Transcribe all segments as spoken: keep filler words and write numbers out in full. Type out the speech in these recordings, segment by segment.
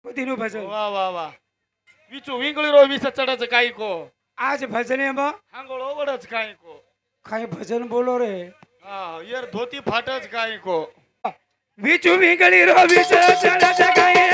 दिनू भजन वा वा वा विचू विंगळी रो विस चढच काही को आज भजन मग हांगोळ ओवडच काही को काही भजन बोलो रे हा यार धोती फाटच काही को विचू विंगळी रो विच चढच काही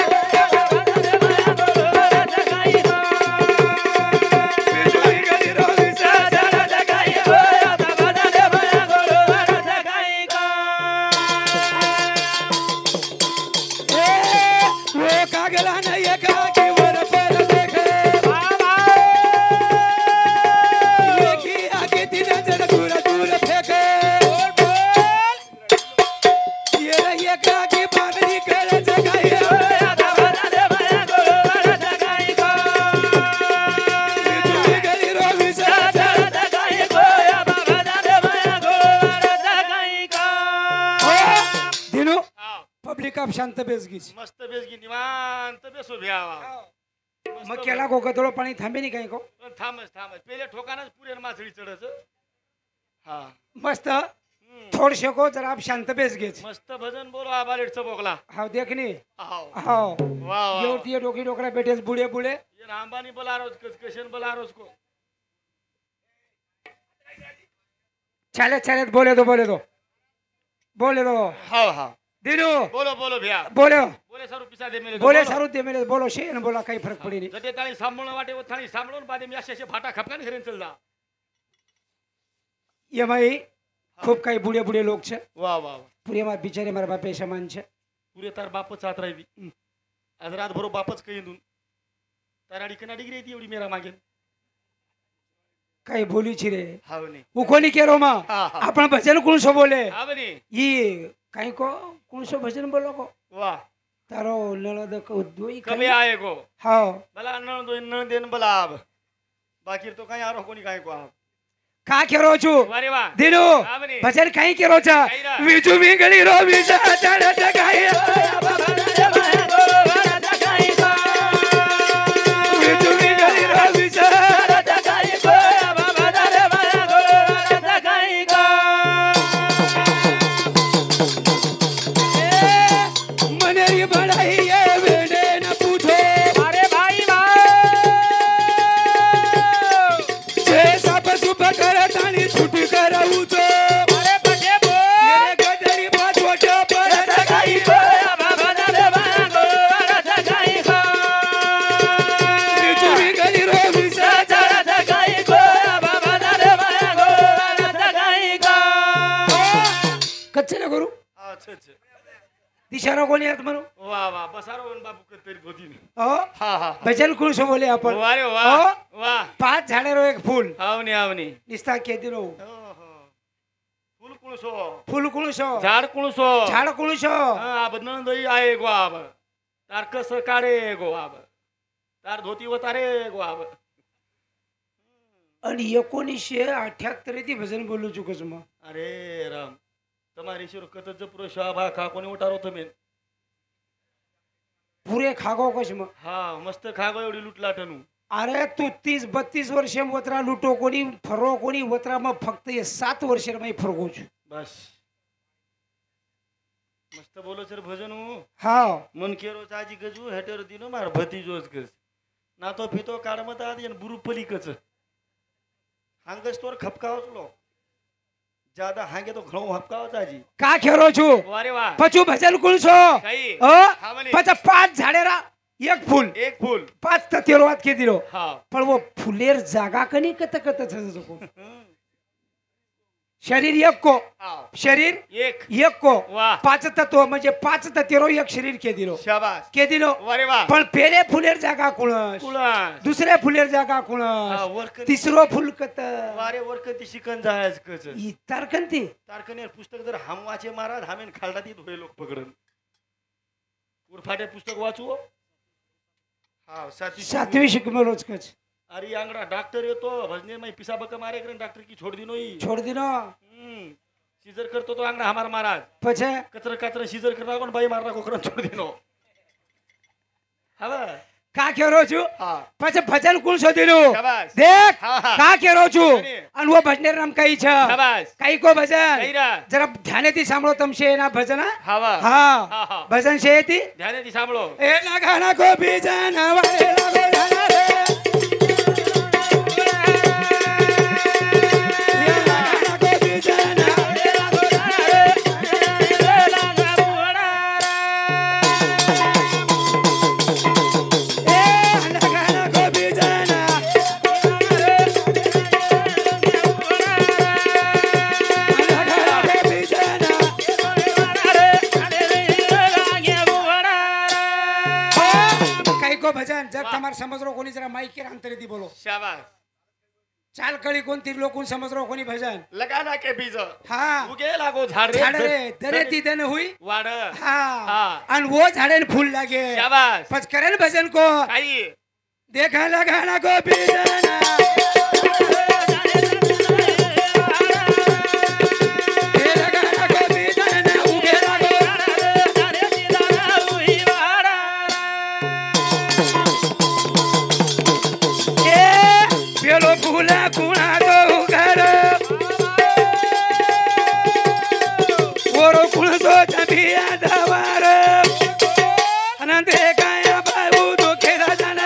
पब्लिक शांत बेसगीच मस्त बेसगी निवांत बेसो भ्यावा मग केला गो गदोळ पाणी थांबे नाही काही को थांबच थांबच पहिले ठोकानच पुरे मासळी चढच हा मस्त थोडशे को जरा आप शांत बेस घेच मस्त भजन बोलो आबालेटचं बोकला हाव देखनी हाव हाव वा वा येवती डोकी डोकरा बेटेस बुडे बुडे ये अंबानी बोला रोज कशन बोला रोज को चाले चाले बोले दो बोले दो बोले दो हाव हाव दिनू बोलो बोलो भ्या बोले बोले सारू पिसा दे मेले बोले सारू दे मेरे बोलो शेन बोला काही फरक पडी नाही जते ताळी सांभाळून वाटे व थाळी सांभाळून बादे मी असे असे फाटा खपकान घरेन चलला ये माई खूप काही बुडे बुडे लोक छे वा वा वा पुरे मा बिचारे मारा बापे समान छे पुरे तार बापच आत राहिली आज रात भरो बापच काही दून तार अडी कना डिग्री येते एवढी मेरा मागे काही बोली छी रे हाव ने उकोनी केरो मा हा हा आपण भजन कोण सो बोले हाव ने ई काही को कोण सो भजन बोलो को वा तारो नळद को दोई कभी आए गो हाव भला नळ दो नळ देन भला आब बाकी तो काही आरो कोणी काय को आब का केरो छु वारे वा दिनू हाव ने भजन काही केरो छा विजू विंगळी रो विजा चढत काही विजू विंगळी रो विजा मनेरी बढ़ाई ये वेडे न पूछो अरे भाई जे सब सुप कर तानी छूट कर उचो अरे बजे बो मेरे गदरी पाछोट परत काही विजू विंगळी रो विजा चढत कच्चे न करू अच्छा अच्छा दिशारा कोणी आहेत म्हणू वा वा बसारो वन बाबू कतरी होती हो हा हा भजन कोण सो बोले आपण वारे वा हो? वा पाच झाडे रो एक फूल आवनी आवनी निस्ता के दिनो फूल कुळसो फूल कोण सो झाड कुळसो झाड कोण सो हा बदन दई आए गो आब तार कस काढे गो आब तार धोती व तारे गो आब आणि एकोणीसशे अठ्याहत्तर ती भजन बोलू चुकस मग अरे राम તમારી શિર કતજ પુરો શાભા ખા કોને ઉતારો તમે पुरे खागो कश मग हा मस्त खागो एवढी लुटलाटनु अरे तू तीस बत्तीस वर्ष वत्रा लुटो कोणी फरो कोणी वत्रा मग फक्त हे सात वर्ष मी फरगो छु बस मस्त बोलो सर भजन हूँ हा मन केरो चाजी गजू हेटर दिनो मार भतीजोच कस ना तो फितो काढ मत आदी आणि बुरु पलीकच हांगस तोर खपकावच लो ज्यादा हांगे तो खळो हपकाव चाजी का खेरो छु वारे वा पचू भजन कोण सो काही अ हा म्हणे पचा पाच झाडे रा एक फूल एक फूल पाच ततेरवात के दिलो हा पण वो फुलेर जागा कनी कत कत को शरीर एक को हा शरीर एक एक को वाह पाच तत्व म्हणजे पाच ततेरो एक शरीर के दिलो शाबास के दिलो वारे वा पण पेले फुलेर जागा कुळस कुळास दुसरे फुलेर जागा हा कुळस वर्क तिसरो फुल कत वारे वर्क ती शिकन जायच कच इतर कंती तारकने पुस्तक जर हम वाचे महाराज हामेन खालडा ती धोय लोक पकडन उरफाटे पुस्तक वाचू हा सातवी सातवी शिकमेलोच कच अरे आंगडा डॉक्टर येतो भजने में पिसा बक मारे करन डॉक्टर की छोड़ दिनो ही छोड़ दिनो हम्म सीजर करतो तो आंगडा हमार महाराज पछे कचरा कचरा सीजर करता कोण बाई मारना कोकरन छोड़ दिनो हवा કા કેરો છું હા પછી ભજન કોણ શોધેલું શાબાશ દેખ હા હા કા કેરો છું અને અને વો ભજનેર નામ કઈ છે શાબાશ કઈ કો ભજન કઈરા જરા ધ્યાનેથી સાંભળો તમશે એના ભજન હા? હાવા હા હા હા ભજન છે એથી ધ્યાનેથી સાંભળો એ લગાના કો બીજન વાલે લાગે લાના રે એ લગાના કો બીજન એ લગાના કો બીજન લગાના કો બીજન કઈ કો ભજન જગ તમારે સમજરો કોની જરા માઈક કે અંતરેથી બોલો શાબાશ ચાલ કળી કોણ તીર લોકો સમજરો કોની ભજન લગાના કે બીજ હા ઉગે લાગો ઝાડ રે ઝાડ રે દરેથી દન હુઈ વાડ હા હા અને વો ઝાડે ને ફૂલ લાગે શાબાશ પછી કરે ને ભજન કો કાઈ देखा लगाना को बीजना ये लगाना को बीजना उगे लगो ए पेलो फूला कुणा तो उगर ओरो कुण तो चबिया दवार अनंत काया बाबू तो खेरा जाना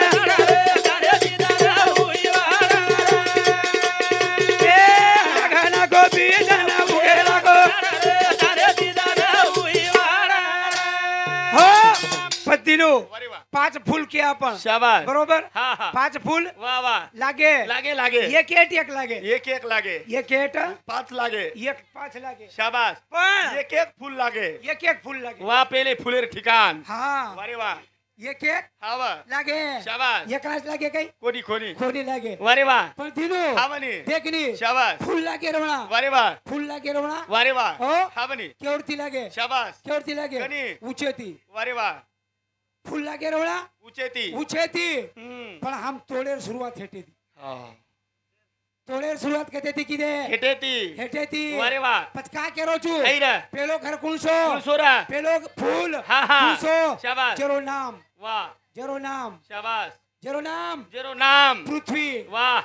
પતિનું વારે વાહ પાંચ ફૂલ કે આપણ શાબાશ બરોબર હા હા પાંચ ફૂલ વાહ વાહ લાગે લાગે લાગે એક એટ એક લાગે એક એક લાગે એક એટ પાંચ લાગે એક પાંચ લાગે શાબાશ પણ એક એક ફૂલ લાગે એક એક ફૂલ લાગે વાહ પેલે ફૂલેર ઠિકાન હા વારે વાહ એક એક હાવા લાગે શાબાશ એક જ લાગે કઈ કોની કોની ખોડી લાગે વારે વાહ પણ ધીનો હાવની દેખની શાબાશ ફૂલ લાગે રવણા વારે વાહ ફૂલ લાગે રવણા વારે વાહ હો હાવની કેવડથી લાગે શાબાશ કેવડથી લાગે ઘણી. ઊંચેથી વારે વાહ ફૂલ લાગે રવણા ઊંચેથી ઊંચેથી હમ પણ આમ તોડેર શરૂઆત હેઠેથી હા તોડેર શરૂઆત કતેથી કીધે હેટેથી હેઠેથી વારે વાહ પછી કા કેરો છું કઈ રે પેલો ઘર કુણસો કુલસોરા પેલો ફૂલ હા હા કુણસો શાબાશ જેરો નામ વાહ જેરો નામ શાબાશ જેરો નામ જેરો નામ પૃથ્વી વાહ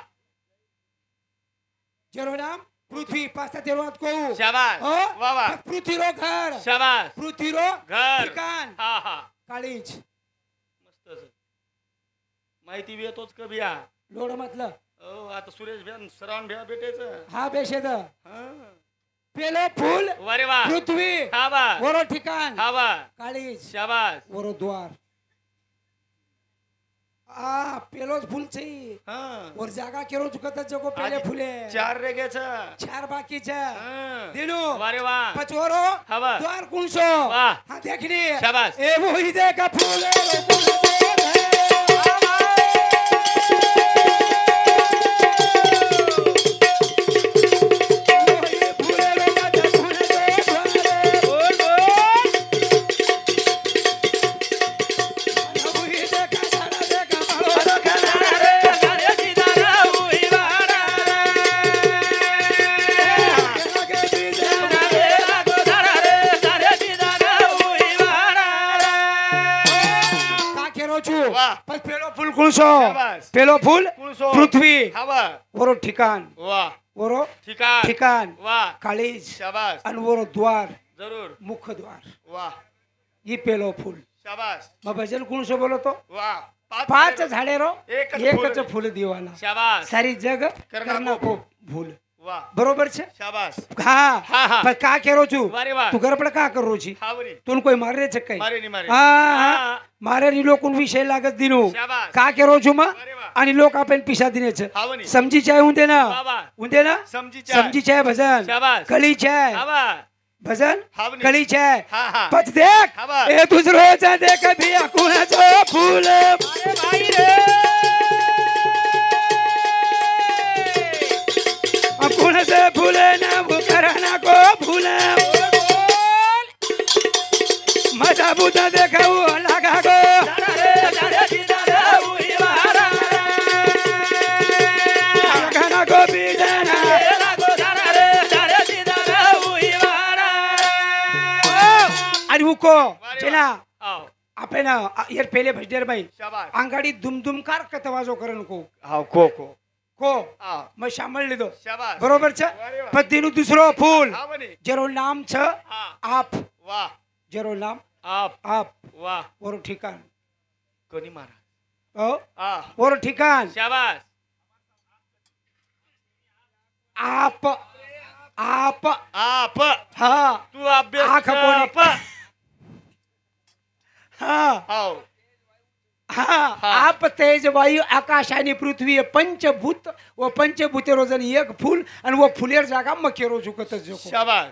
જેરો નામ પૃથ્વી પાછા તેરો વાત કહું શાબાશ હો? વાહ વાહ પૃથ્વીરો ઘર શાબાશ પૃથ્વીરો ઘર ઠિકાન હા હા કાળીજ મસ્ત છે માહિતી વેતો જ કબિયા લોડ મતલબ ઓ આ તો સુરેશ બેન સરાણ ભ્યા બેટે છે હા બેસે દ હા પેલો ફૂલ વારે વાહ પૃથ્વી હા વાહ વરો ઠિકાન હા વાહ કાળીજ શાબાશ વરો દ્વાર આ પેલો જ ફૂલ છે ઈ. હા ઓર જાગા કેરો ચુકત જગો પેલે આજે ફૂલે ચાર રેગે છે ચાર બાકી છે હા દીનો વારે વાહ પચોરો હા વાહ દ્વાર કુણસો વાહ હા દેખની શાબાશ એવો હી દેખા ફૂલે રો કુણસો વાહ પેલો ફૂલ કુણસો શાબાશ પેલો ફૂલ કુણસો પૃથ્વી હા વાહ ઓરો ઠિકાન વાહ ઓરો ઠીકાન ઠિકાન વાહ કાળીજ શાબાશ અને ઓરો દ્વાર જરૂર મુખ દ્વાર વાહ ઈ પેલો ફૂલ શાબાશ માં ભજન કુણસો બોલો તો વાહ પાંચ ઝાડેરો એક જ એક ફૂલ. જ ફૂલ દીવાના શાબાશ સારી જગ કરના કરના કો. કો ભૂલ વાહ બરોબર છે શાબાશ હા હા, હા. પણ કા કેરો છું વારે વાહ તું ઘર પર કા કરો છી હાવરી તું કોઈ મારે છે કઈ મારે ની મારે હા હા. હા મારે ની લોકો વિષય લાગત દીનું શાબાશ કા કેરો છું માં વારે વાહ અને લોક આપેન પીસા દીને છે હાવની સમજી જાય હું તેના વાહ વાહ હું તેના સમજી ચાલ સમજી છે ભજન શાબાશ કળી છે હા વાહ ભજન હાવની કળી છે હા હા પછ દેખ હા વાહ એ તુજરો જા દેખ ભી અકુણ જો ફૂલ અરે ભાઈ રે અકુણ से फूले ना वो करना को फूले मजा बुता देखा वो लगा को लगाना को बीजना अरे वो को चला આવ આ આપણે ના યાર પેલે ભજડેર ભાઈ શાબાશ આંગાડી ધૂમધૂમકાર કતવાજો કરન કો હા કો કો કો હા મેં સાંભળી લીધો શાબાશ બરોબર છે વારે વાહ. પદ્યનું દૂસરો ફૂલ હા બની જેરો નામ છે હા આપ વાહ જેરો નામ આપ આપ વાહ ઓરો ઠिकान કોની મારા ઓ હા ઓરો ઠिकान શાબાશ આપ આપ આપ હા તું આપ બે આંખ કોને? આપ હા આવ હા હા. આપ તેજ વાયુ આકાશ आणि पृथ्वी हे पंचभूत व पंचभूते रोजन एक फूल आणि वो फुलेर जागा मकेरो झुकत जोको શાબાશ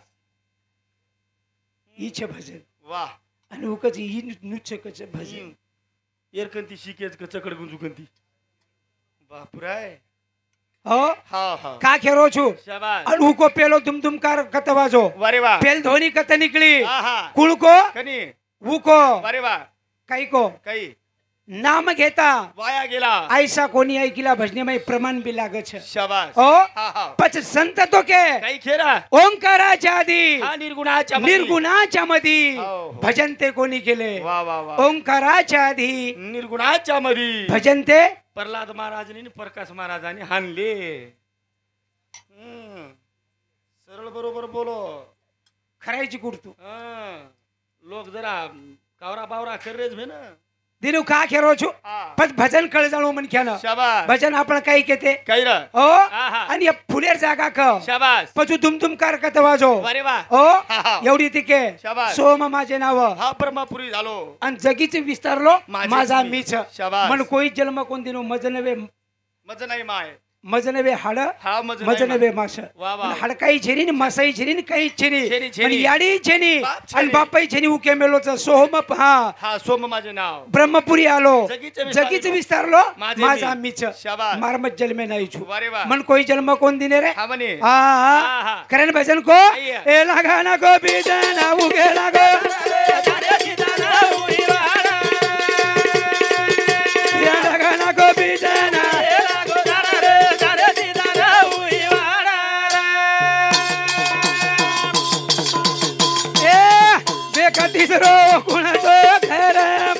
ઈ છે ભજન વાહ અને ઉકજ ઈ નુચ્છ કચ ભજન એરકંતી શીખેજ કે ચકડ ગુંજુ કંતી બાપરાય હો હા હા કા ખેરો છું શાબાશ અને ઉકો પેલો ધુમધુમકાર કતવાજો વારે વાહ પેલ ધોની કત નીકળી હા હા કુળકો કની ઉકો વારે વાહ काही को કઈ नाम घेता વાયા गेला ऐसा कोणी ऐकिला भजनेमध्ये प्रमाण बी लागे છે શાબાશ ओ હા હા पच संत तो के કઈ ખેરા ओंकाराच्या आधी हा निर्गुणाच्या मध्ये. निर्गुणाच्या मध्ये हो, हो. भजन ते कोणी केले वा वा वा ओंकाराच्या आधी निर्गुणाच्या मध्ये भजन ते प्रल्हाद महाराजांनी आणि प्रकाश महाराजांनी हाणले हम्म. सरळ बरोबर बोलो खरायची कुडतू हं. लोक जरा कावरा बावरा करेज भे ना दिनू का खेरो छु हा. पण भजन कळ जाणू म्हण ख्यानं शाबास भजन आपण काही केते काय र ओ आहा. आणि या फुलेर जागा क शाबास पचू दुमदुम कार कत वाजो वारे वा ओ हा, हा. एवढी तिके शाबास. सोम माझे नाव हा ब्रह्मपुरी झालो आणि जगीचे विस्तारलो माझे माझा मी. मीच शाबास. मन कोई जन्म कोण दिनो मजनवे मज नाही माय मजनवे हाड हा मज नाही मजनवे मास वा वा. हाडकाई छेनी न मसाई छेनी न काही छेनी छेनी, छेनी. पण याडी छेनी बाप छेनी. आणि बापाई छेनी उके मेलोच सोहम हा हा सोम माझे नाव ब्रह्मपुरी आलो जगीचे विस्तारलो. जगीचे विस्तारलो माझे माझा मी. मीच शाबास. मारमत जन्मे नाही छु वारे वा मन कोई जन्म कोण दिने रे हा म्हणे हा हा, हा हा. करेन भजन को अय्या. ए लागा ना को बीजन उगे लागो या लागा ना को बीजन ए बेकतीस रो कुणाचो घर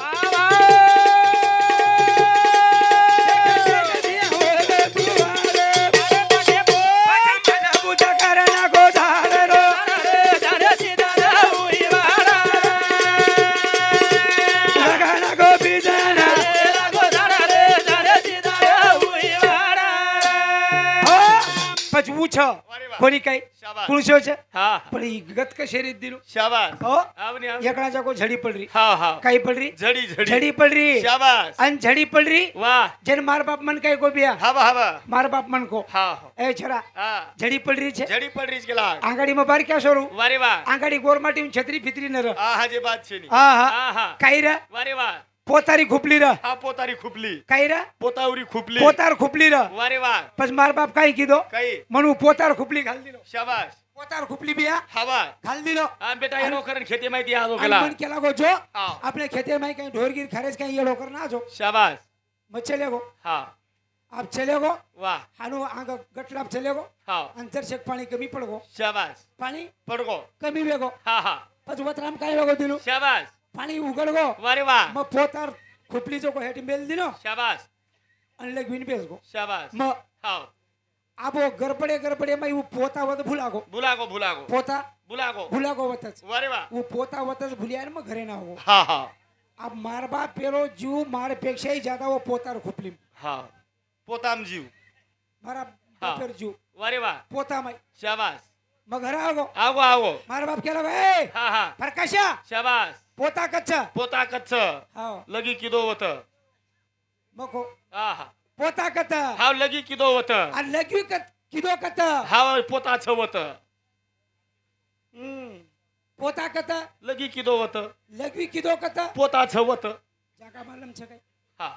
वारे वा. कोणी काही शाबास. कुणशो છે हा પણ ઈ ગત કે શરીર દીનું शाबास हो आवनी आवनी એકણા જાકો ઝડી પડ રહી हा हा काही પડ રહી झडी झडी ઝડી પડ રહી शाबास અને ઝડી પડ રહી वाह જેન માર બાપ મન કઈ કો बिया हवा हवा માર બાપ મન को हा ए છરા हा ઝડી પડ રહી છે झडी पड रीच गेला આંગડી માં બાર ક્યાં સોરું वारे वा આંગડી ગોરમાટી છત્રી ફિતરી ન र हा हा जे बात छेनी હા હા हा हा કાઈ ર वारे वा પોતારી ખુપલી ર हा पोतारी खुपली કાઈ ર पोतावरी खुपली પોતાર ખુપલી ર वारे वा પછી માર બાપ કાઈ કીધો काही મનુ પોતાર ખુપલી ઘાલ દીલો शाबास પોતાર ખુપલી बिया हवा ઘાલ દીલો हा बेटा येनो करन खेती माहिती आलो અને गेला મન કેલા ગો જો हा આપણે ખેતર માં કઈ ઢોરગીર ખરેજ કઈ એડો કર ના જો शाबास મત ચલેગો हा आप चलेगो वाह हानो आंग गटलाप चलेगो हा अंतर शेक पाणी कमी पडगो शाबास पाणी पडगो कमी वेगो हा हा પછી વતરામ કાઈ વેગો દીનું शाबास પાણી ઉગડગો वारे वा म પોતાર ખુપલી જો કો હેટી મેલ દીનો शाबास અને લગવીન બેસગો शाबास म हा આબો ગરપડે ગરપડે માં એવું પોતા વત ભૂલાગો बुलागो बुलागो પોતા बुलागो ભૂલાગો વતસ वारे वा वो પોતા વતસ ભૂલ્યા ને ઘરે ના હોવો हा हा આ માર બાપ પેલો જીવ માર પેક્ષાય જ્યાદા वो પોતાર ખુપલી हा पोताम जीव મારા હા. બાપેર જીવ वारे वा પોતા માં शाबास म ઘરે આગો आवो आवो મારા બાપ કેલો એ हा हा પ્રકાશા शाबास પોતા કચ્છા पोता कच्च હા लगी किदो होत मको हा हा पोता कथा हाव लगी किदो होत आणि लघवी कथ किदो कथा हाव पोता छवत हम्म पोता कथा लगी किदो होत लघवी किदो कथा पोता छवत जागा मालम છે કઈ हा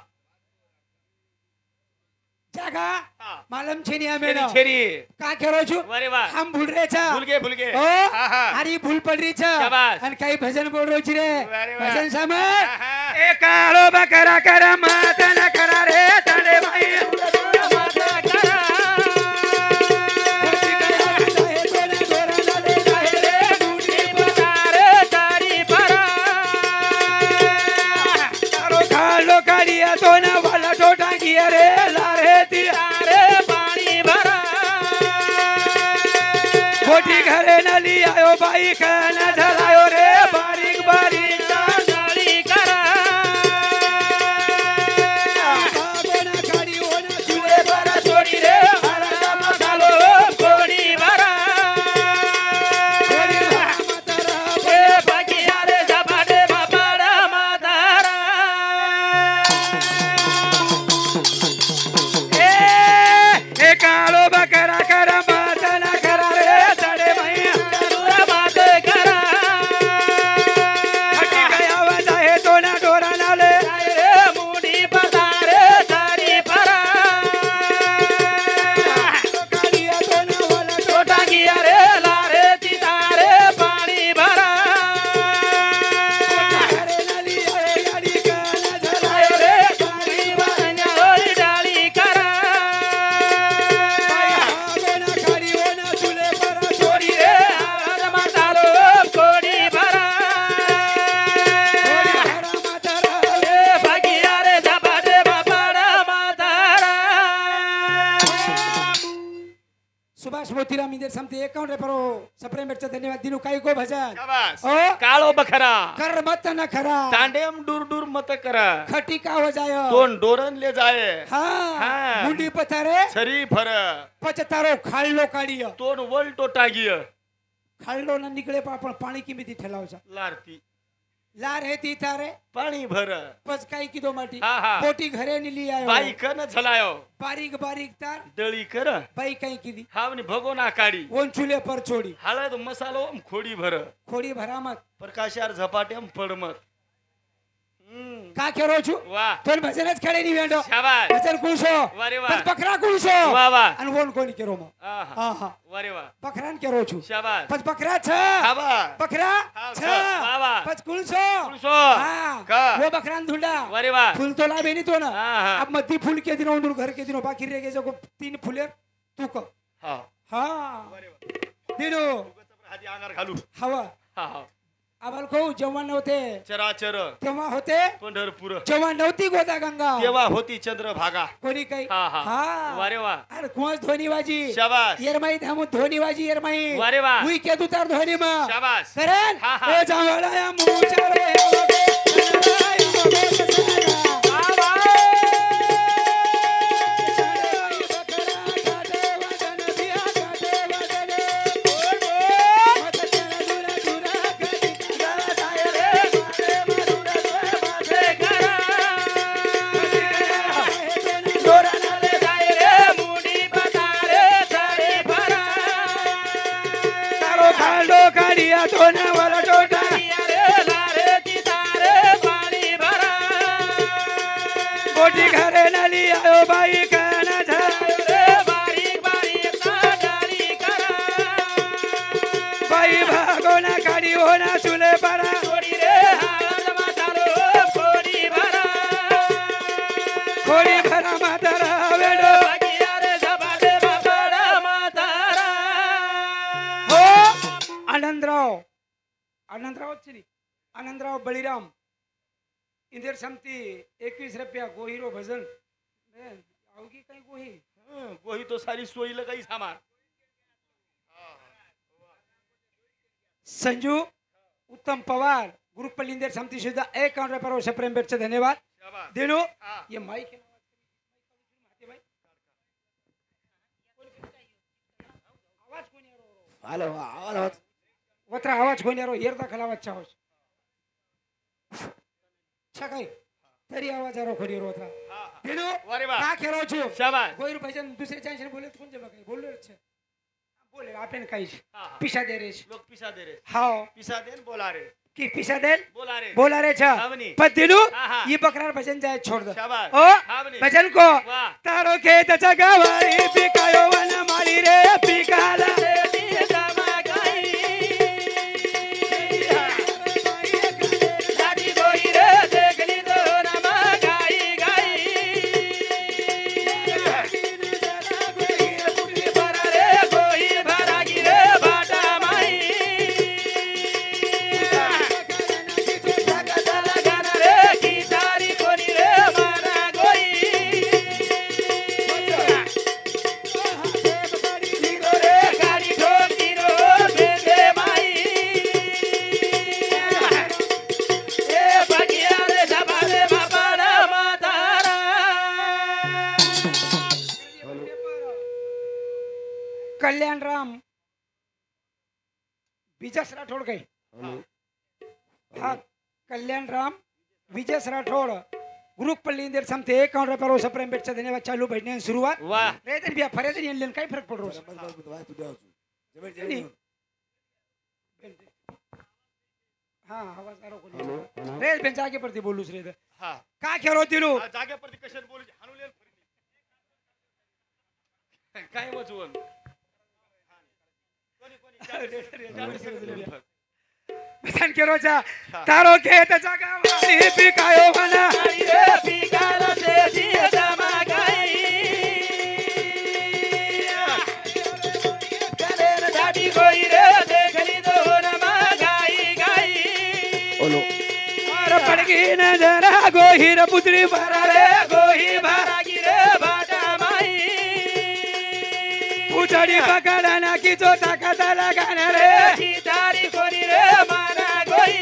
जागा हा मालम છે ની અમે छेरी छेरी કા ખેરો છું वारे वा આમ ભૂલ રે છે भूलगे भूलगे ઓ हा हा હારી ભૂલ પડી છે શાબાશ. અને કઈ ભજન બોલ રહ્યો છે રે વારે વાહ. ભજન સામે हा, हा. એ કાળો બકરા કર માત ન કરા રે તને ભાઈ बाई काना झालायो रे बारीक बारीक डाळी करा बागोना काढी होना चुले बरा सोडी रे हरदा मसालो कोडी भरा कोणी म्हातारा ए बगिया रे झपाटे बापाडा म्हातारा ए ए काळो बकरा करा मातना करा रे चढे मैया दूर बात करा हटी गया वजा हे दोना डोरा नाले रे मुडी पतारे सारी परा काढिया दोना वाला छोटा गिया रे लारे तितारे पाणी भरा अरे नली अरे याडी काना झाला आयो रे पाणी भरण्या होई डाळी करा बागोना काढी होना चुले बरा छोडी रे हरद मसालो कोडी भरा कोणी हरा म्हातारा ए बगिया रे झपाटे बापाडा म्हातारा सुभाष मोतीराम इंदर समते एकाउंट रे परो सप्रेम बेटचा धन्यवाद दिनू काही को भजन शाबास. ओ काळो बखरा कर मत न खरा तांडेम दूर दूर मत करा खटी का हो जाय दोन डोरन ले जाय हा हा. मुंडी पथारे छरी फर पचतारो खाळलो काढिय तोन वलटो टागिय खाळलो न निकळे पण आपण पाणी किमिती ठेलावचा लारती लार हे ती तारे पाणी भर पच काही किदो माटी हा हा पोटी घरे निली आयो बाई कन झलायो बारीक बारीक तार दळी कर बाई काही किदी हावनी भगोना काढी ओन चुले पर छोडी हळद मसालो खोडी भर खोडी भरामत प्रकाशार झपाट्याम पडमत हम्म. का केरो छु वा तोल भजनच खेळे नि वेंडो शाबास भजन कुळसो वारे वा पच बकरा कुळसो वा वा आणि वोन कोणी केरो मग आहा. हा हा वारे वा बकरान केरो छु शाबास पच बकरा छ खाबा बकरा हा, छ छ. वा, वा. पच कुळसो कुळसो. हा का? वो बकरान धुंडा वारे वा फूल तो ला बेनी तो ना हा, हा. अब मध्य फूल के दिनो उंदुर घर के दिनो बाकी रह गए जो तीन फुले तू को हा हा वारे वा दिनो उगाच हाती अंगार घालू हवा हा हा आम्हाला को जेव्हा नव्हते चराचर तेव्हा होते पंढरपूर जेव्हा नव्हती गोदा गंगा तेव्हा होती चंद्रभागा कोणी काही हा हा वारे वा अरे कुवाच धोनीबाजी शाबास येरमाई धामू धोनीबाजी येरमाई वारे वा उई के तुतार धोनी मा शाबास करण हा, हा. ए जावळा या मुचारो या वगे कनरा या वगे कसारा वा वा काटे बकरा काटे वदन बिया काटे वदन बोल बोल मत चला दुरा दुरा कदी करा जाय रे मारे मरुड माथे करा दोरा नाले जाय रे मुडी पतारे सारी भरा तारो खांडो काढिया दोना वाला टोटा गिया रे लारे तितारे पाणी भरा गोटी घरे नली आयो बाई काना झायो रे बारीक बारीक डाळी करा बाई भागोना काढी होना चुले परा छोडी रे हळद मसालो कोडी भरा खोडी भरा म्हातारा वेडो बगिया रे झपाटे बापाडा म्हातारा हो आनंदराव आनंदराव चली आनंदराव बळीराम इंदिर समती एकवीस रुपया गोहिरो भजन ए, आवगी काही गोही हं, गोही तो सारी सोयीला काही सामान संजू उत्तम पवार ग्रुप लिंदेर समती सुद्धा एक काउंटर पर वर्ष प्रेम भेटचे धन्यवाद शाबास दिनू हा. ये माइक आवाज कोणी हॅलो आवाज वत्रा आवाज कोणी यारो येर दाखल आवाज चाहोस छकाई तरी आवाज यारो खोडी रोत्रा हा, हा. दिनू वारे वा का केरो छु शाबास गोयर भजन दुसरे चांशन बोले कोण जमा काही बोललो छे बोले आपण काही हा, हा. पिशा दे रे लोक पिसा दे रे हाओ पिसा दे न बोला रे की पिशा दे बोला रे बोला रे छा हावनी. पर दिनू हा, हा. ये बकरार भजन जाए छोड़ दो शाबास ओ हावनी. भजन को वा तारो खेतचा गवारी पिकायो वन मारी रे पिकाला ती जमा गाई लाडी गोई रे देखली तो नमा गाई गाई भरा रे गोई भरा गिरे बाटा माई गाना रे गीतारी कोणी रे मारा गोई रे गाडी ढो कल्याणराम विजस राठोड काही हाँ कल्याणराम विजस राठोड गुरुपल्ली इंदर समते एकाउंट रुपये रोज प्रेम भेटचा धन्यवाद चालू भेटणे सुरुवात वाह रेतन बिया फरेतन येलेन काय फरक पड रोज हाँ आवाज करो कोणी रेत बेंच आगे पडती बोलूस रे हा का खेळो तिरू हा, जागेवरती कशात बोलू हाणूलेल फरी काय वचवून कोणी कोणी बसन केरोचा तारो खेत जागा वाली पिकायो बना रे पिकाला देशी जमागाई कलेर दादी गोई रे देखली दोन मागाई गाई मार पड़गी नजरा गोहिर पुतली भरा रे गोही भरा बागी रे बाटा माई पुचड़ी पकड़ना की जो ताकत लगाना रे की तारी कोरी रे माना गोई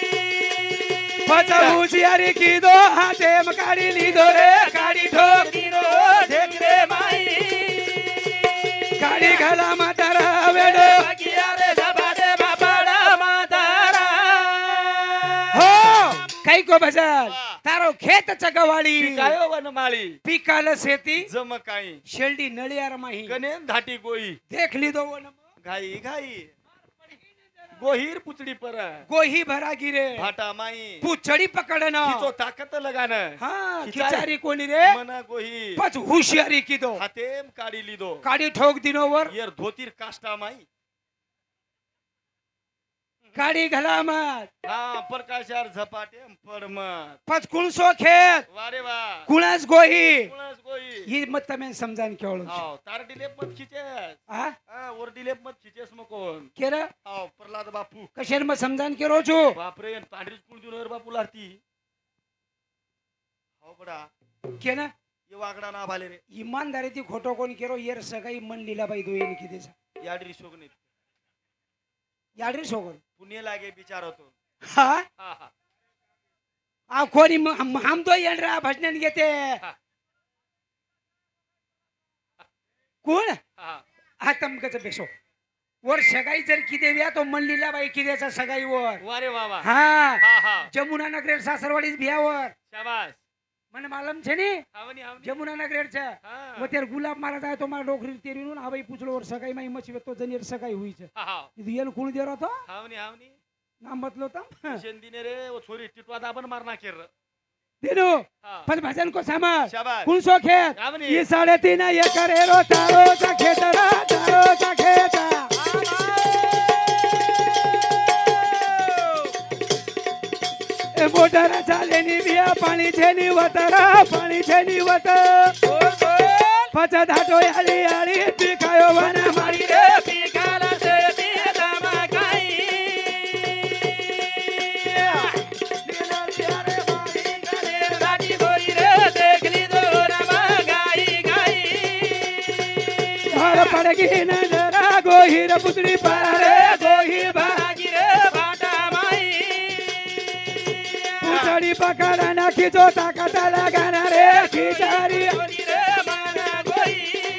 पचा हुशियारी की दो हाथे मकाड़ी ली दो रे काड़ी ठोक दिनो ढेक रे माई काड़ी गला मातारा वेडो बागिया रे झपाटे बापाड़ा मातारा हो कई को बजल तारो खेत चगवाड़ी पिकायो वनमाळी पिकाल शेती जमकाई शेल्डी नळियार माही गणेन धाटी गोई देख ली दो वन घाई घाई गोहीर पुचड़ी पर गोही भरा गिरे भाटा माई पुचड़ी पकड़ना खिचो ताकत लगान हाँ खिचाई. खिचारी कोणी रे मना गोही पच हुशियारी की दो हातेम काढी लिदो काड़ी ठोक दिनो वर येर धोतीर काष्टा माई काड़ी घला मत हा प्रकाशार झपाटे पडमत पच कुणसो खेत वारे वा कुणास गोही कुणास गोई ही मत तमें समजान केवळ हाव तार डिलेप मत खिचेस हा हा वर डिलेप मत खिचेस मकोन केरा हाव प्रल्हाद बापू कशेर मत समजान केरो छो बापरे अन पांढरीच कुण देऊन वर बापू लारती हाव बडा केना ये वागडा ना भाले रे ईमानदारी ती खोटो कोण केरो येर सगाई मन लीलाबाई दोयेन की देसा याडरी शोगनीत याडरी सोगन पुणे लागे बिचार होतो हा हा हा आ कोणी म- हम हम तो येणरा भजनन घेते हा. कोण हा हा तमकच बेसो वर सगाई जर की देव्या तो मन लीलाबाई की देसा सगाई वर वारे वा वा हा हा हा जमुना नगरेर सासरवाडीच भियावर शाबास मन मालम छे ने हावनी हावनी जमुना नगरेर छ हा व तेर गुलाब मारा जाय तो मारा डोकरी तेरीनून हवाई पुछलो वर सगाई माई मची तो जनेर सगाई हुई छ हा हा ಇದು ಏನು ಕುಣ ದೇರ तो हावनी हावनी नाम बतलो तम शेंदीने रे वो छोरी टिटवा दाबन मारना केर दिनो हा पद भजन को समझ शाबास कुण सो खेत हावनी ये साढ़े तीन एकर एरो तारो चा खेतरा तारो चा खेता ए मोटर चालेनी बिया पाणी छेनी वतरा पाणी छेनी वत पचा धाटो याली याली पिकायो वना मारी रे पिकाला देशी जमागाई कलेर दादी गोई रे देखली दोन मागाई गाई हर पड़गी नजरा गोहिर पुतली पारा रे गोही भरा बागी रे बाटा माई पुतड़ी पकड़ना खींचो ताकत लगाना रे खिचारी कोरी रे माना गोई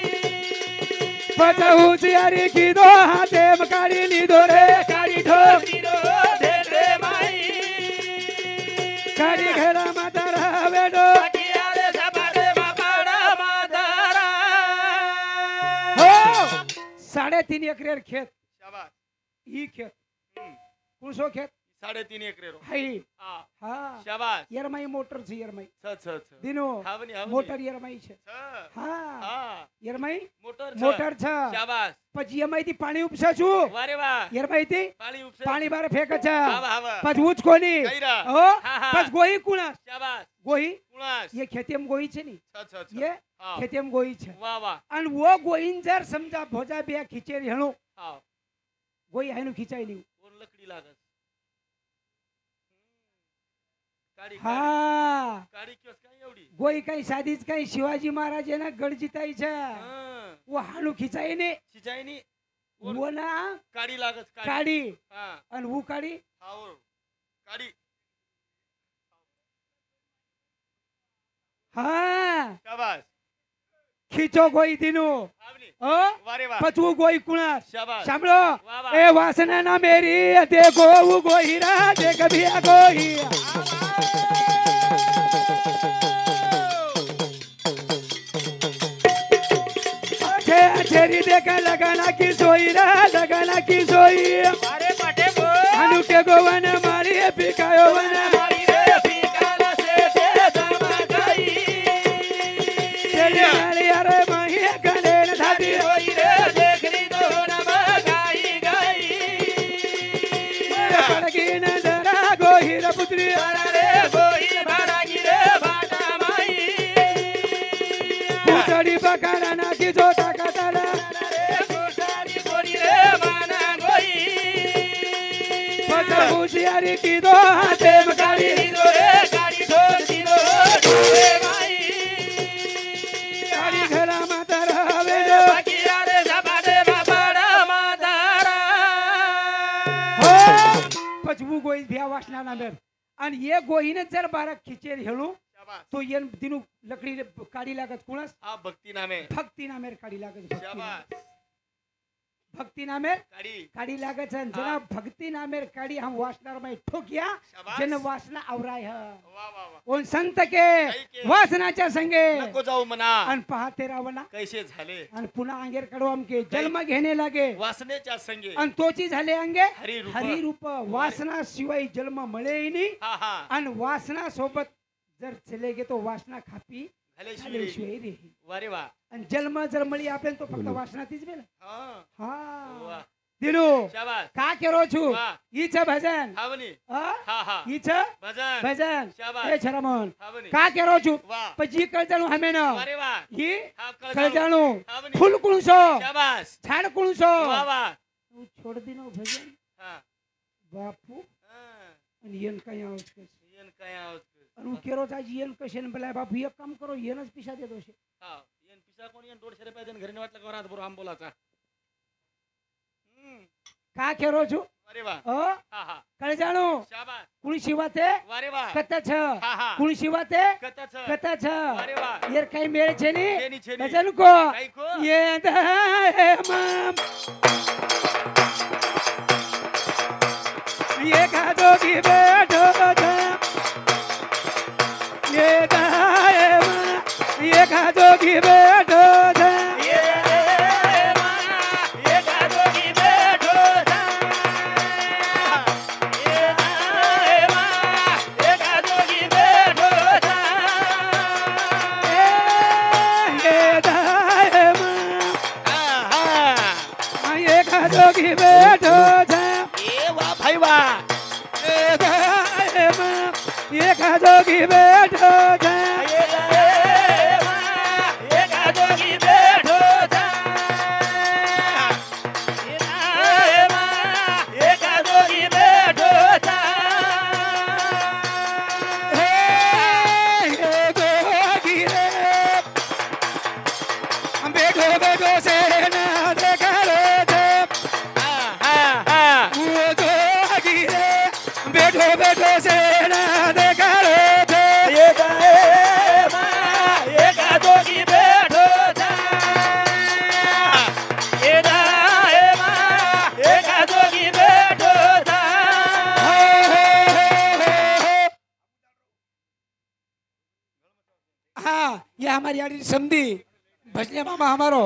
पचा हुशियारी की दो हाथे मकाड़ी ली दो रे काड़ी ठोक दिनो ढेक रे माई काड़ी घेरा मातारा वेडो बागिया रे झपाटे बापाड़ा मातारा हो साढ़े तीन एकरेर खेत शाबास ई खेत हम्म. कुणसो खेत साडे तीन एकरे रो हाई हा हा शाबास यरमाई मोटर छे यरमाई छ छ छ दिनो हावनी हावनी मोटर यरमाई छे छ हा हा यरमाई मोटर छ मोटर छ शाबास પછી यरमाई ती पाणी उपसा छु वारे वा यरमाई ती पाणी उपसे पाणी बारे फेक छ हावा हावा પછી ઉચ કોની कैरा हो हा, हा. પછી गोई कुणा शाबास गोई कुणास ये खेतेम गोई छे नी छ छ छ ये हा खेतेम गोई छे वा वा आणि वो गोईन जर समजा भोजा बे खिचेरी हणो हा गोई हायनु खिचाई नी कोण लकडी लागत काडी हा काडी क्योस काय एवढी गोई काही साधीच काही शिवाजी महाराज ना गड जिताई छे हा वो हाणू खिचाई ने सिंचाईनी वो ना काडी लागत काडी काडी हा आणि वो काडी हावर काडी हा शाबास ખીચો ગોઈ દીનું અ વારે વાહ પચવું ગોઈ કુણા શાબાશ સાંભળો વાહ, વાહ. એ વાસના ના મેરી તે ગોવું ગોહીરા તે કભિયા ગોહી છે છેરી દેખા લગાના કી સોઈરા લગાના કી સોઈ વારે પાટે બો આનુ કે ગોવન મારી પીકાયો વન મારી રે પીકાલા સે તે જામા ગાઈ છેલી મારી અરે મહી ગણેન થાતી હોઈ રે દેખ લીધો નમા ગાઈ ગાઈ પડગી નજરા ગોહીર પુત્રી તારા રે ગોઈ ભાડાગી રે ભાડા માઈ પૂતળી બકારા નાખી જોતા કતારા રે ગોસારી બોરી રે માના ગોઈ પતા હુશિયારી કીધો હાથે મકારી દીધો રે ગાડી ઢોલ દીધો ઢોલે માઈ તારી ઘરા માતા રહે બાકી રે સબાડે બાબાડા માતારા હો પચવું ગોઈ ભ્યા વાસના ના મેર અને એ ગોહીને જર બારક ખીચેર હેલું શાબાશ તો એન દીનું લકડી કાઢી લાગત કુણસ આ ભક્તિ નામે ભક્તિ ના મેર કાઢી લાગત ભક્તિ ના. શાબાશ ભક્તિ ના મેર ગાડી કાઢી લાગે છે અને જરા ભક્તિ ના મેર કાઢી હમ વાસનાર માં ઠોક્યા શાબાશ. જેને વાસના આવરાય હ વાહ વાહ વાહ ઓન संत के के? वासनाच्या संगे नको जाऊ म्हणा आणि पहाते रावणा कैसे झाले आणि पुन्हा अंगेर कडवम के जन्म घेणे लागे वासनेच्या संगे आणि तोची झाले अंगे हरिरूप. हरिरूप वासना शिवाय जन्म मिळेही नाही हा हा आणि वासना सोबत जर चले गे तो वासना खापी झाले शिवे झाल्याशिवाय रे वारे वा आणि जन्म जर मळी आपल्याला तो फक्त वासना तीच बेल हा हा वाह. दिनू शाबास का केरो छु वाह. ईच भजन हावनी हा हा हा ईच भजन भजन शाबास. ए छरमन हावनी का केरो छु वाह પછી કળજાણું હમે ન वारे वा ही हा कळजाऊ. કળજાણું हावनी ફૂલ કુણસો शाबास છાણ કુણસો वा वा તું છોડ દીનો ભજન हा બાપુ हा. અને યન કઈ આવત કે येन काय आहोत અને હું કેરો તાજ યન કશે ને ભલા બાપુ એક કામ કરો યન જ પીસા દે દોશે हा येन पिसा कोण येन दोडशे रुपये देऊन घरी नाही वाटलं का रात बरोबर आम बोलाचा हम्म. का केरो छु वारे वा અ हा हा કળજાણું शाबास કુણ શિવાતે वारे वा કત છ हा हा કુણ શિવાતે कथाच કત છ वारे वा યાર કઈ મેળ છે ની छेनी छेनी ભજન કો काय को ये दाए माम ये काजो की बैठो था ये दाए माम ये काजो की बैठो था ये मा ये गाजोगी बैठो था ये मा ये गाजोगी बैठो था ये दाए माम हा हा ये काजो की बैठो था ये वा भाई वा ये दाए माम ये काजो की बैठो था ये मा ये गाजोगी बैठो था ये मा ये गाजोगी बैठो था हे ये गोगिरे बैठो बैठो से ना देखा रे हा हा हा वो गोगिरे बैठो बैठो से ना देखा रे ये गाए मा ये गाजोगी बैठो था ये गाए मा ये गाजोगी बैठो था हाँ ये हमारी आड़ी समधी भजने मामा हमारो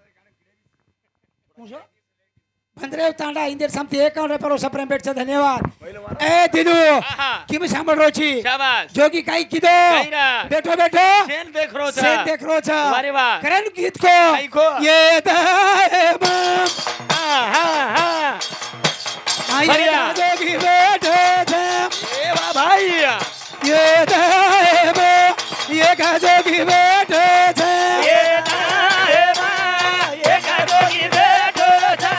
पूछो भंद्रेव तांडा इंदिर समती एकाउंट पर सप्रेम भेट से धन्यवाद ए दिनू आहा किम सांभळ रोची शाबाश जोगी काई कीधो काई ना. बैठो बैठो शेन देख रो था से देख रो छ वारे वाह करन गीत को काई को? ये दाए माम हा हा हा आये बढ़िया. जोगी बैठो था ये वा भाई ये दाए माम ये का जोगी बैठो था ये गाए मा ये गाजोगी बैठो था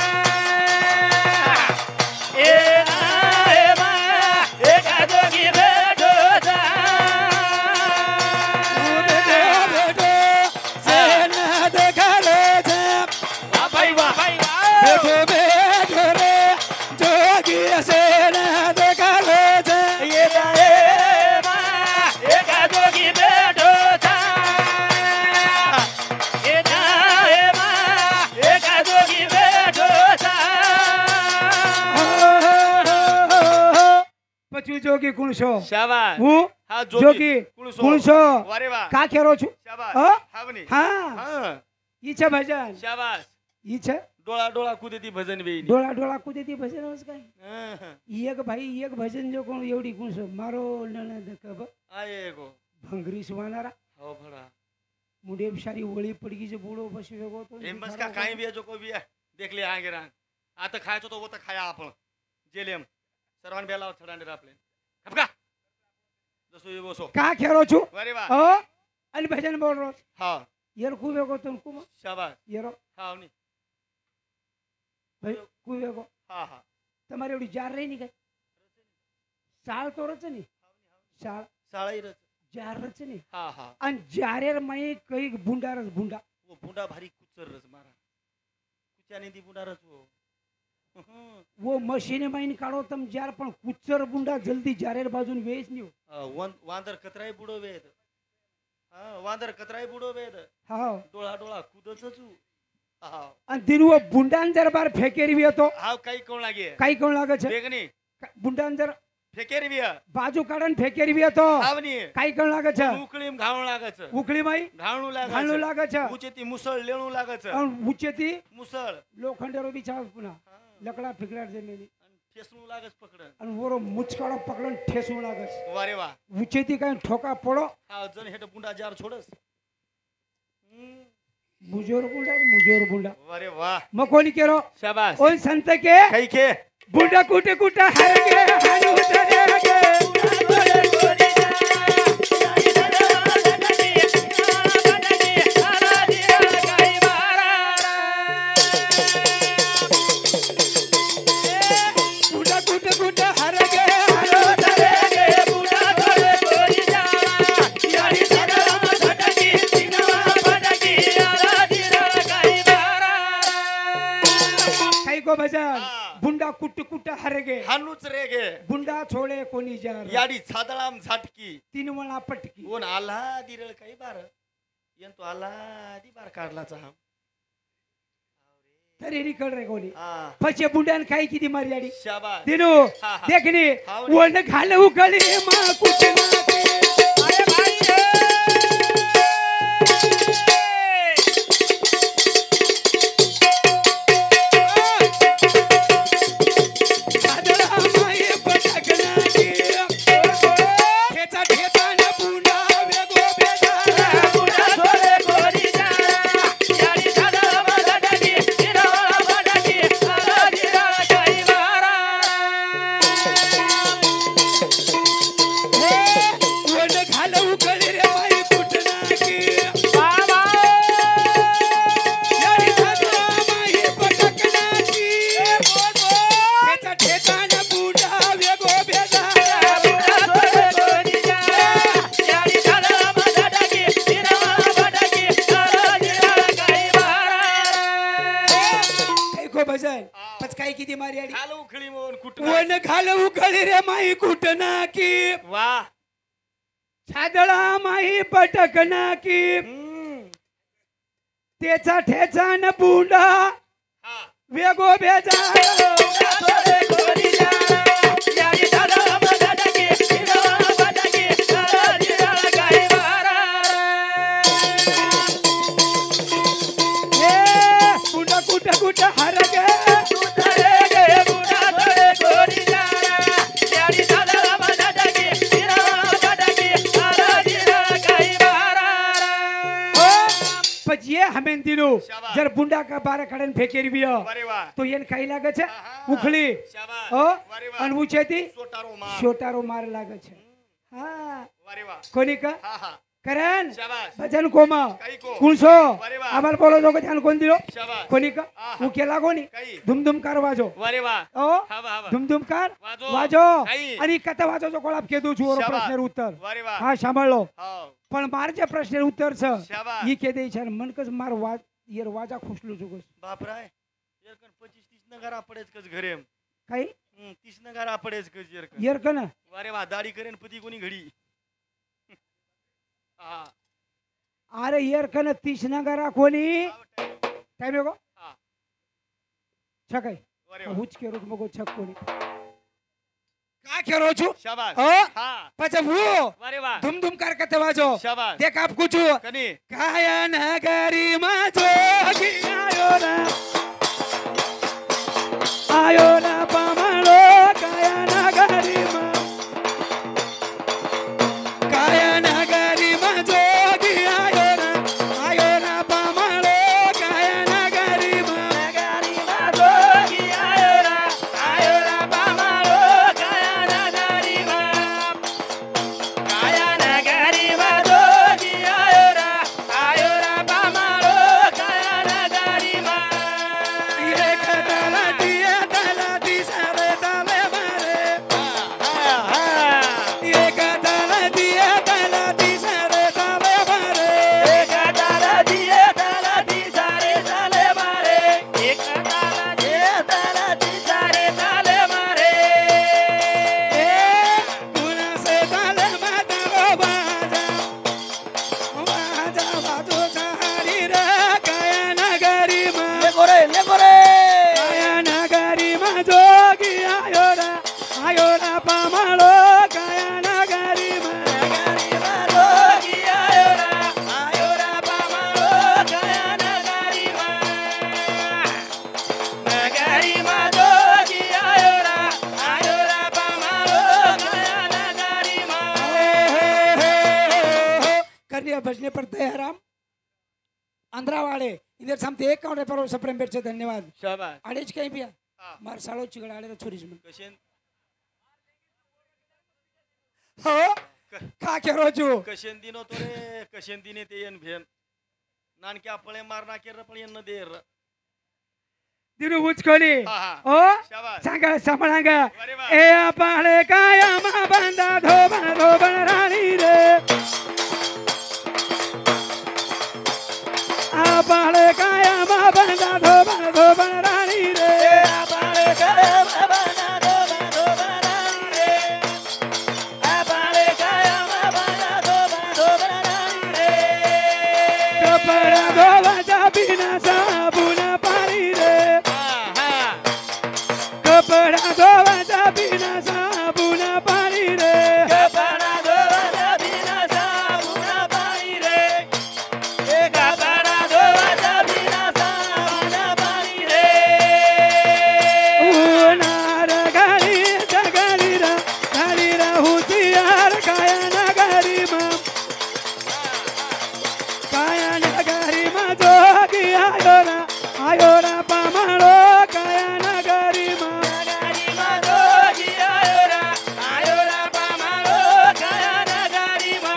ये गाए मा ये गाजोगी बैठो था बैठो बैठो से ना देखा रे था वाह भाई वाह भाई वाह बैठो बैठो रे जोगी से ना देखा रे था ये गाए मा ये गाजोगी बैठो था જોગી કુણસો શાબાશ હું હા જોગી કુણસો કુણસો વારે વાહ કા ખેરો છું શાબાશ હા? હાવની હા હા ઈ છે ભજન શાબાશ ઈ છે ડોળા ડોળા કૂદેતી ભજન વેઈ ડોળા ડોળા કુદેતી ભજન હોસ કાઈ હા ઈ એક ભાઈ ઈ એક ભજન જો કોણ એવડી કુણસો મારો નણંદ કબ આ એકો ભંગરી સુવાનારા હો ભડા મુંડે સારી ઓળી પડી ગઈ છે બૂળો પછી વેગો તો એમ બસ કા કાઈ બેજો કો બી દેખ લે આગે રાન આ તો ખાય તો તો વો તો ખાયા આપણ જે લેમ સરવાન બેલા છડાંડે રાપલે ખપકા દસો એવો સો કા ખેરો છું વારે વાહ હ અને ભજન બોલ રો હા યર કુ વેગો તો કુમ શાબાશ યરો હા ની ભાઈ કુ વેગો હા હા તમારે એવડી જાર રહી ની કઈ સાળ તો રચે ની સાળ સાળાઈ રચ જાર રચે ની હા હા અને જારે મય કઈ ભૂંડા રસ ભૂંડા વો ભૂંડા ભારી કુચર રસ મારા કુચા ની દી ભૂંડા રસ વો वो मशीन में काढो तम जार पण कुचर बुंडा जल्दी जारेर बाजून वेच न्यो वांदर कतराय बुडो वेद हा वांदर कतराय बुडो वेद हा डोळा डोळा कूदच छु हा आणि दिनव बुंडान जर बार फेकेरवी तो हा काही कोण लागे काही कोण लागे छे बेगनी बुंडान जर फेकेरवी बाजू काढन फेकेरवी तो आवनी काही कोण लागे छे उकळीम घावण लागे छ उकळी माई घावणू लागे घालू लागे छे उचेती मुसळ लेणू लागे छ आणि उचेती मुसळ लोखंडेरो बिछाव पुन्हा लकड़ा फिकलाड जमीनी ठेसणू लागस पकडन आणि वरो मुचकाडो पकडन ठेसू लागस वारे वा उचेती काय ठोका पडो हा जण हेट बुंडा जार छोडस मुजोर बुंडा मुजोर बुंडा वारे वाह मकोनी केरो शाबाश ओय संत के काही के बुंडा कुटे कुटे हरगे हानु धरेगे बुंडा कुट कुट हरगे हानूच रेगे बुंडा छोडे कोणी जार याडी छादळाम झाटकी तीन वळा पटकी ओन आला दिरळ काही बार येन तो आला दी बार काढलाचा हा तरी निकल रे कोणी हा पछे बुंड्यान काही किती मारयाडी शाबाश दिनू हा, हा. देखनी हावडी. वण घाल उकळी मा कुटे अरे भाई घाल उकळी रे माई कुटना की वाह छादळा माई पटकना की त्याचा ठेचा न बुंडा हा वेगो बेजा बुंडा कुट कुट हरगे ये हमें दिलो जर बुंडा का बारा खड़न फेकेरी भी हो तो ये कई लागे छे उखली ओ अन उचेती सोटारो मार छोटारो मार लागे छे हां वारे वाह कोनी का हा हा करण शाबाश भजन कोमा कई को कुणसो वारे वाह आबार बोलो जो ध्यान कोण दिलो शाबाश कोनी का आहा. उ केला कोनी कई धुम धुम कार वाजो वारे वाह ओ हा वाह वाह धुम धुम कार वाजो. वाजो कई. आणि कथा वाजो जो कोळाप केदू छु ओरो शाबाश. प्रश्न उत्तर वारे वाह हा सांभाळलो हाव पण मारचे प्रश्न उत्तर छ शाबाश ई के दे छन मन कस मार वाज येर वाजा खुशलो जुगस बापराय येरकन पच्चीस तीस नगारा पडेच कस घरे काही हम्म तीस नगारा पडेच कस येरकन येर कन वारे वाह दाढी करेन पती कोणी घडी हा अरे येर कन तीस नगारा कोणी काय बेगो हा छकाई वारे वाह हुच के रुक मगो छक कोणी का खेरो छु शाबाश ओ હા પછી હું વારે વાહ ધૂમ ધૂમ કર કતે વાજો શાબાશ દેખ આપ કુછ કની કાયા નગરી માં જોગી આયો રા આયો રા પામણો કાયા નગરી માં કાયા નગરી માં જોગી આયો રા આયો રા પામણો કાયા નગરી માં નગરી માં જોગી આયો રા આયો રા પામણો કાયા નગરી માં કાયા નગરી માં જોગી આયો રા આયો રા પામણો કાયા નગરી માં એક તલાટી તલાટી સારે તાલે મારે હા હા એક તલાટી તલાટી સારે તાલે મારે એક તલાટી તલાટી સારે તાલે મારે એક તલાટી તલાટી સારે તાલે મારે એ ગુના સે તાલે માતા બાજા બાજા બાજો સારી રે કાયા નગરી માં गोरे ले गोरे કાયા નગરી માં જોગી આયો રા આયો રા પામળો કાયા નગરી માં નગરી માં જોગી આયો રા આયો રા પામળો કાયા નગરી માં નગરી માં જોગી આયો રા આયો रा पामळो काया नगरी માં कर दिया बजने पर दयाराम आंध्रावाड़े इधर सामते एक काउंटर पर सप्रेम बेट से धन्यवाद શાબાશ आड़ेज कहीं पिया હા मार सालो चिगड़ आड़े तो छोरी मन કશેન हो का के रोजू કશેન દીનો તો રે કશેન દીને તે એન ભેન નાનકે આપळे मार नाके रपळे न देर दिनु उचकोली હા હા ओ શાબાશ सांगा सांभाळांगा વારે વાહ ए पाळे काया मा बंदा धोबण धोबण राणी रे आ पाळे काया मा बंदा धोबण धोबण राणी रे आ पाळे काया मा बंदा धोबण धोबण राणी रे आ पाळे काया मा बंदा धोबण धोबण राणी रे कपडा धोवाचा बिना साबुन पाणी रे હા હા कपडा धोवाचा बिना साबुन पाणी रे कपडा धोवाचा बिना साबुन पाणी रे ए कपडा धोवाचा बिना साबुन पाणी रे उन्हार गाडी जगाली रा गाडी रा हुतियार काया नगरी मा काया नगरी मा जोगी आयो रा आयो रा पामळो काया नगरी मा नगरी मा जोगी आयो रा आयो रा पामळो काया नगरी मा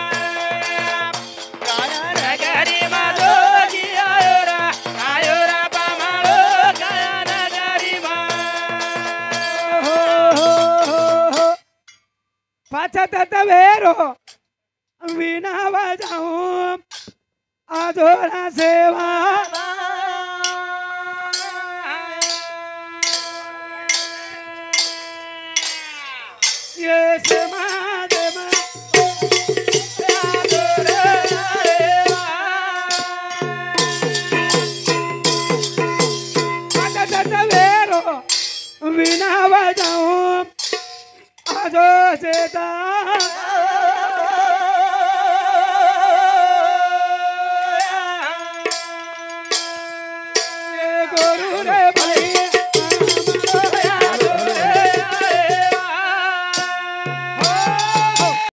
काया नगरी मा जोगी आयो रा आयो रा पामळो काया नगरी मा हो हो हो पाचा तत वेरो वीणा बजाऊं आजोरा सेवा ये समाज में आजोरा सेवा पाचा तत वेरो वीणा बजाऊं आजो सेता गुरु